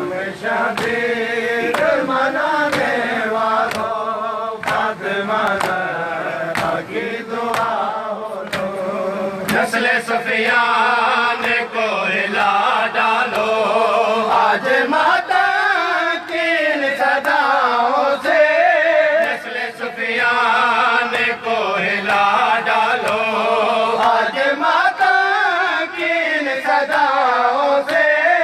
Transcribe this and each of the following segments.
شبیر منانے والوں فاطمہ زہرا کی دعا ہو تم نسل سفیان کو ہلا ڈالو آج ماتا کی ان صداؤں سے نسل سفیان کو ہلا ڈالو آج ماتا کی ان صداؤں سے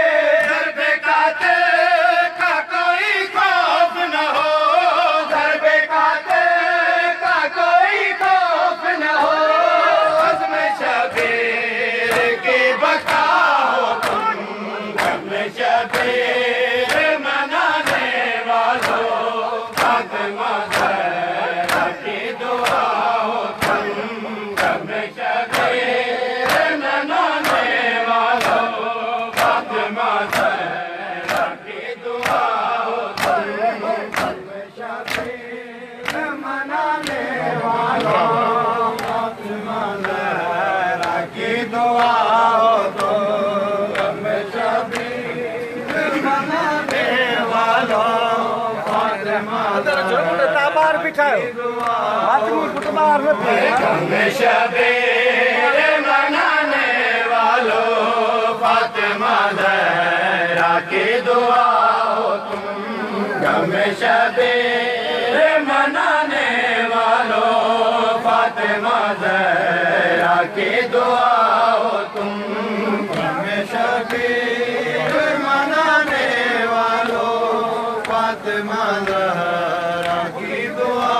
شبیر منانے والوں فاطمہ زہرا کی دعا ہو تم غم شبیر منانے والوں فاطمہ زہرا کی دعا ہو تم غم شبیر منانے والوں فاطمہ زہرا کی دعا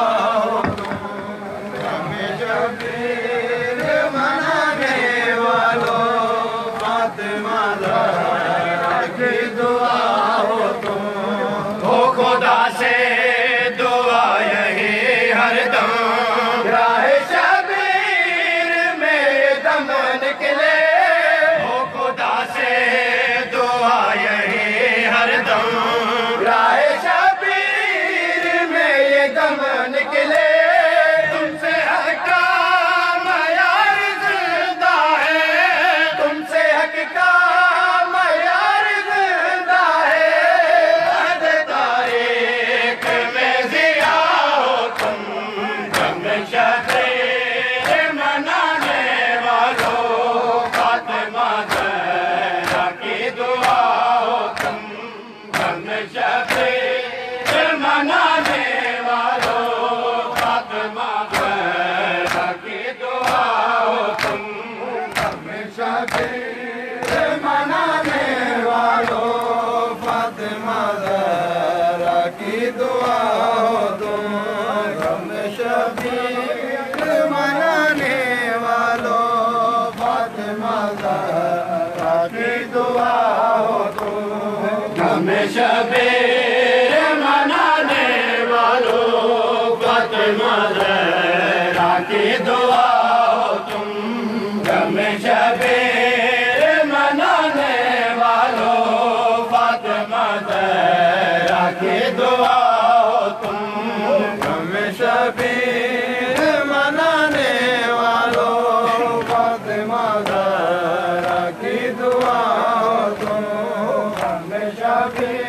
شبیر منانے والوں فاطمہ زہرا کی دعا ہو تم غم شبیر منانے والوں فاطمہ زہرا کی دعا ہو تم غم شبیر منانے والوں فاطمہ زہرا کی دعا ہو تم غم شبیر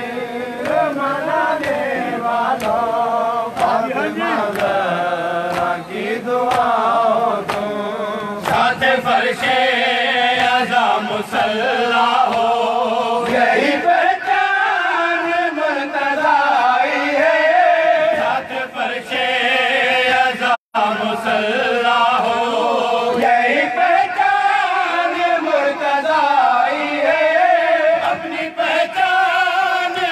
مسلح ہو یہی پہچان مرتضائی ہے ساتھ فرش عزا مسلح ہو یہی پہچان مرتضائی ہے اپنی پہچان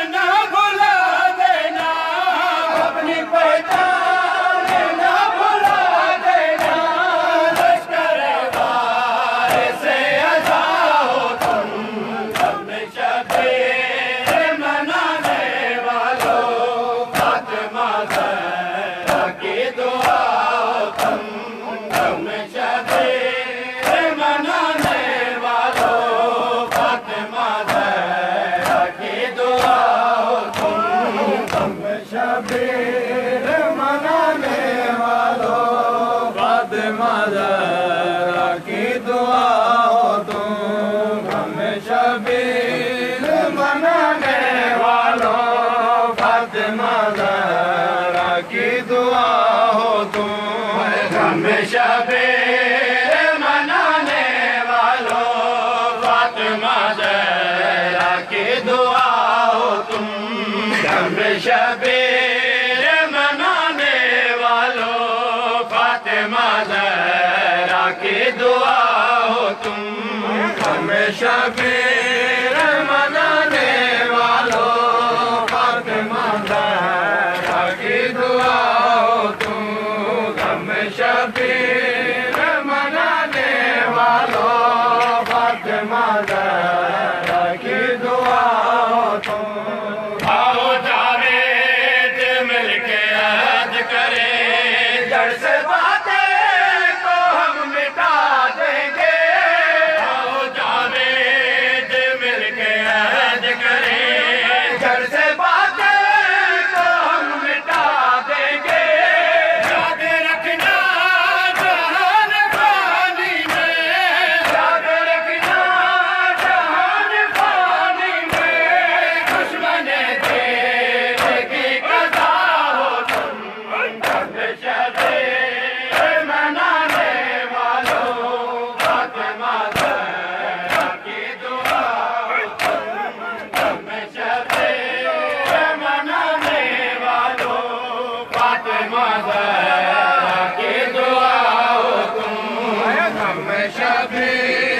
غم شبیر منانے والوں فاطمہ زہرا کی دعا ہو تم غم شبیر منانے والوں فاطمہ زہرا کی دعا ہو تم غم شبیر منانے والوں فاطمہ زہرا کی دعا ہو تم آؤ جاوید مل کے عہد کریں جڑ سے باتیں کو ہم مٹا دیں گے آؤ جاوید مل کے عہد کریں جڑ سے باتیں کو ہم مٹا دیں گے یاد رکھنا جہان فانی میں یاد رکھنا جہان فانی میں دشمن دین کی قضا ہو تم غم شبیر منانے والوں فاطمہ زہرا کی دعا ہو تم غم شبیر منانے والوں فاطمہ زہرا کی دعا ہو تم غم شبیر